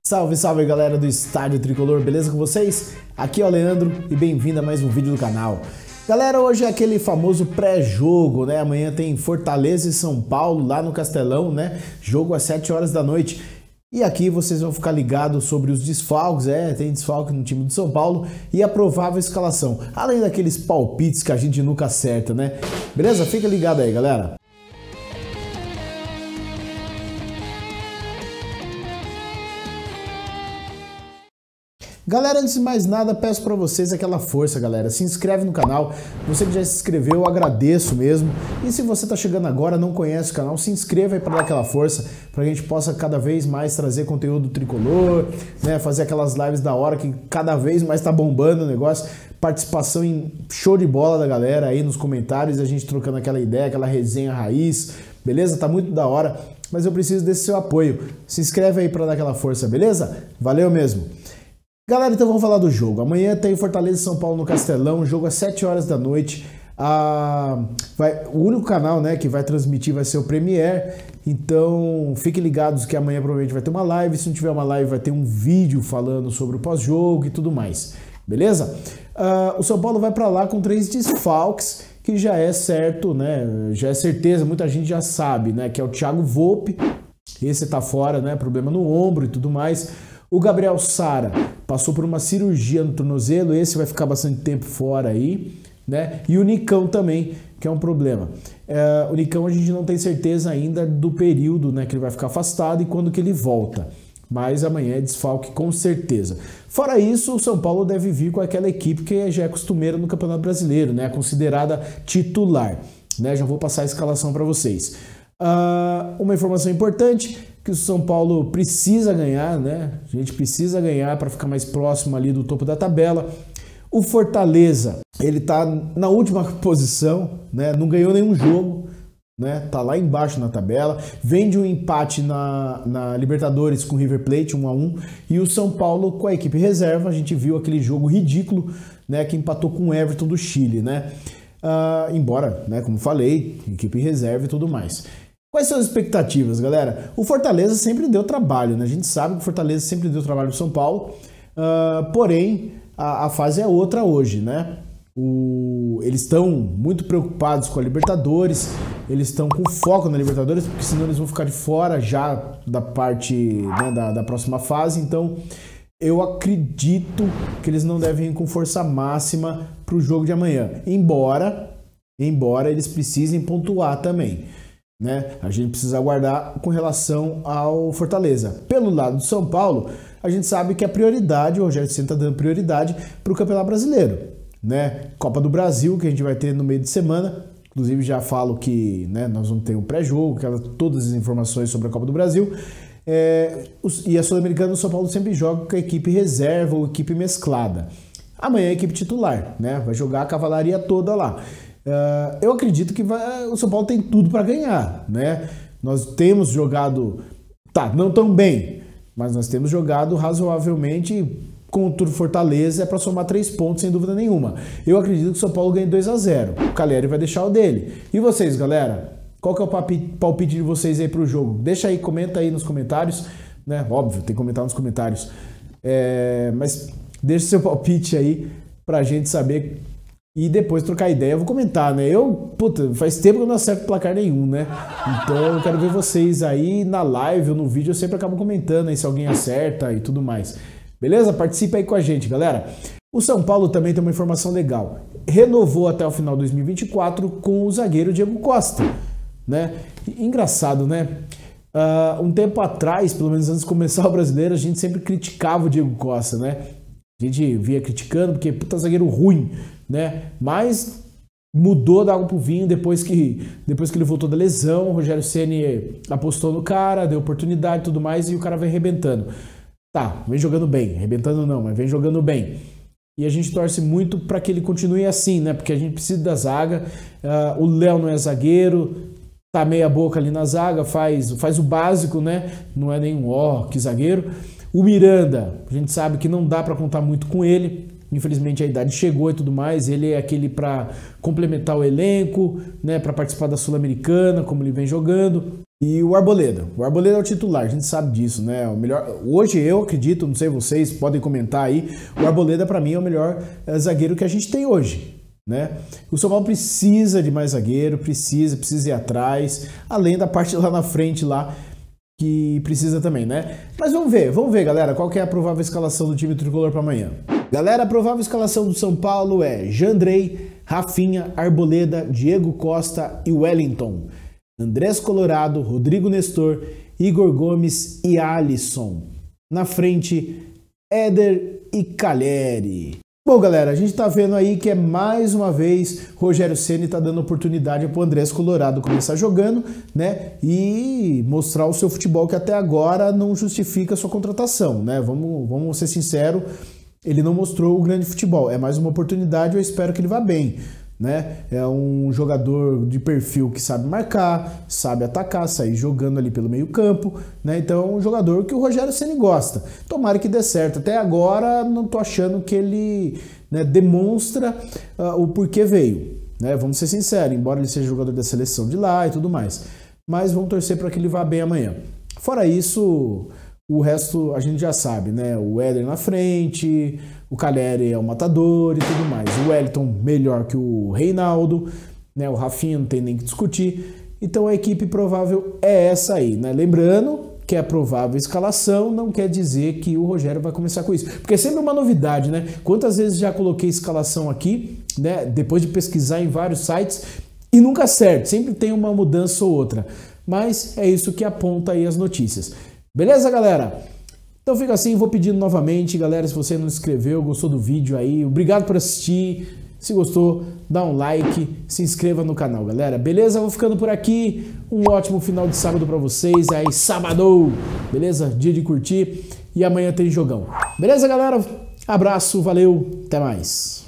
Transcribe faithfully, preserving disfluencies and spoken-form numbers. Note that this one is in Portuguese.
Salve, salve galera do Estádio Tricolor, beleza com vocês? Aqui é o Leandro e bem-vindo a mais um vídeo do canal. Galera, hoje é aquele famoso pré-jogo, né? Amanhã tem Fortaleza e São Paulo lá no Castelão, né? Jogo às sete horas da noite. E aqui vocês vão ficar ligados sobre os desfalques, é, tem desfalque no time de São Paulo e a provável escalação. Além daqueles palpites que a gente nunca acerta, né? Beleza? Fica ligado aí, galera. Galera, antes de mais nada, peço pra vocês aquela força, galera. Se inscreve no canal. Você que já se inscreveu, eu agradeço mesmo. E se você tá chegando agora, não conhece o canal, se inscreva aí pra dar aquela força, pra que a gente possa cada vez mais trazer conteúdo tricolor, né? Fazer aquelas lives da hora que cada vez mais tá bombando o negócio. Participação em show de bola da galera aí nos comentários, a gente trocando aquela ideia, aquela resenha raiz, beleza? Tá muito da hora, mas eu preciso desse seu apoio. Se inscreve aí pra dar aquela força, beleza? Valeu mesmo! Galera, então vamos falar do jogo. Amanhã tem Fortaleza e São Paulo no Castelão, jogo às sete horas da noite. Ah, vai, o único canal, né, que vai transmitir vai ser o Premiere, então fiquem ligados que amanhã provavelmente vai ter uma live. Se não tiver uma live, vai ter um vídeo falando sobre o pós-jogo e tudo mais, beleza? Ah, o São Paulo vai para lá com três desfalques, que já é certo, né, já é certeza, muita gente já sabe, né, que é o Thiago Volpi, esse tá fora, né, problema no ombro e tudo mais. O Gabriel Sara passou por uma cirurgia no tornozelo, esse vai ficar bastante tempo fora aí, né? E o Nicão também, que é um problema. É, o Nicão a gente não tem certeza ainda do período, né, que ele vai ficar afastado e quando que ele volta. Mas amanhã é desfalque com certeza. Fora isso, o São Paulo deve vir com aquela equipe que já é costumeira no Campeonato Brasileiro, né? Considerada titular, né? Já vou passar a escalação para vocês. Uh, uma informação importante, que o São Paulo precisa ganhar, né? A gente precisa ganhar para ficar mais próximo ali do topo da tabela. O Fortaleza, ele tá na última posição, né? Não ganhou nenhum jogo, né? Tá lá embaixo na tabela. Vem de um empate na, na Libertadores com o River Plate, um a um. E o São Paulo com a equipe reserva, a gente viu aquele jogo ridículo, né? Que empatou com o Everton do Chile, né? Uh, embora, né? Como falei, equipe reserva e tudo mais. Quais são as expectativas, galera? O Fortaleza sempre deu trabalho, né? A gente sabe que o Fortaleza sempre deu trabalho pro São Paulo, uh, porém, a, a fase é outra hoje, né? O, eles estão muito preocupados com a Libertadores, eles estão com foco na Libertadores, porque senão eles vão ficar de fora já da parte, né, da, da próxima fase, então eu acredito que eles não devem ir com força máxima pro jogo de amanhã, embora, embora eles precisem pontuar também. Né? A gente precisa aguardar com relação ao Fortaleza. Pelo lado do São Paulo, a gente sabe que a prioridade, o Rogério Ceni está dando prioridade para o Campeonato Brasileiro, né? Copa do Brasil, que a gente vai ter no meio de semana. Inclusive já falo que, né, nós vamos ter um pré-jogo, todas as informações sobre a Copa do Brasil. É, e a Sul-Americana, o São Paulo sempre joga com a equipe reserva ou equipe mesclada. Amanhã é a equipe titular, né? Vai jogar a cavalaria toda lá. Uh, eu acredito que vai, o São Paulo tem tudo para ganhar, né? Nós temos jogado, tá, não tão bem, mas nós temos jogado razoavelmente contra o Fortaleza, é para somar três pontos sem dúvida nenhuma. Eu acredito que o São Paulo ganhe dois a zero. O Caleri vai deixar o dele. E vocês, galera? Qual que é o palpite de vocês aí para o jogo? Deixa aí, comenta aí nos comentários, né? Óbvio, tem que comentar nos comentários. É, mas deixa seu palpite aí pra gente saber. E depois trocar ideia, eu vou comentar, né? Eu, puta, faz tempo que eu não acerto placar nenhum, né? Então eu quero ver vocês aí na live ou no vídeo, eu sempre acabo comentando aí se alguém acerta e tudo mais. Beleza? Participa aí com a gente, galera. O São Paulo também tem uma informação legal. Renovou até o final de dois mil e vinte e quatro com o zagueiro Diego Costa, né? Engraçado, né? Uh, um tempo atrás, pelo menos antes de começar o Brasileiro, a gente sempre criticava o Diego Costa, né? A gente via criticando porque, puta, zagueiro ruim, né? Mas mudou da água pro vinho depois que, depois que ele voltou da lesão. O Rogério Ceni apostou no cara, deu oportunidade e tudo mais, e o cara vem arrebentando. Tá, vem jogando bem, arrebentando não, mas vem jogando bem. E a gente torce muito para que ele continue assim, né? Porque a gente precisa da zaga. Uh, o Léo não é zagueiro, tá meia boca ali na zaga, faz, faz o básico, né? Não é nenhum ó, que zagueiro. O Miranda, a gente sabe que não dá para contar muito com ele. Infelizmente a idade chegou e tudo mais. Ele é aquele para complementar o elenco, né, para participar da Sul-Americana, como ele vem jogando. e o Arboleda. O Arboleda é o titular, a gente sabe disso, né? O melhor, hoje eu acredito, não sei vocês, podem comentar aí, o Arboleda para mim é o melhor é, zagueiro que a gente tem hoje, né? O São Paulo precisa de mais zagueiro, precisa, precisa ir atrás, além da parte lá na frente lá, que precisa também, né? Mas vamos ver, vamos ver, galera, qual que é a provável escalação do time tricolor para amanhã. Galera, a provável escalação do São Paulo é Jandrei, Rafinha, Arboleda, Diego Costa e Wellington. Andrés Colorado, Rodrigo Nestor, Igor Gomes e Alisson. Na frente, Éder e Calheri. Bom, galera, a gente tá vendo aí que é mais uma vez Rogério Ceni tá dando oportunidade pro Andrés Colorado começar jogando, né? E mostrar o seu futebol que até agora não justifica a sua contratação, né? Vamos, vamos ser sinceros, ele não mostrou o grande futebol. É mais uma oportunidade, eu espero que ele vá bem. Né? É um jogador de perfil que sabe marcar, sabe atacar, sair jogando ali pelo meio campo, né? Então é um jogador que o Rogério Ceni gosta. Tomara que dê certo. Até agora não tô achando que ele, né, demonstra uh, o porquê veio, né? Vamos ser sinceros, embora ele seja jogador da seleção de lá e tudo mais, mas vamos torcer para que ele vá bem amanhã. Fora isso, o resto a gente já sabe, né? O Éder na frente, o Calheri é o matador e tudo mais. O Wellington melhor que o Reinaldo, né? O Rafinha não tem nem que discutir. Então a equipe provável é essa aí, né? Lembrando que é provável escalação, não quer dizer que o Rogério vai começar com isso. Porque é sempre uma novidade, né? Quantas vezes já coloquei escalação aqui, né? Depois de pesquisar em vários sites e nunca acerta. Sempre tem uma mudança ou outra. Mas é isso que aponta aí as notícias. Beleza, galera? Então fica assim, vou pedindo novamente, galera, se você não se inscreveu, gostou do vídeo aí, obrigado por assistir. Se gostou, dá um like, se inscreva no canal, galera. Beleza? Vou ficando por aqui. Um ótimo final de sábado pra vocês. Aí, sábado, beleza? Dia de curtir. E amanhã tem jogão. Beleza, galera? Abraço, valeu, até mais.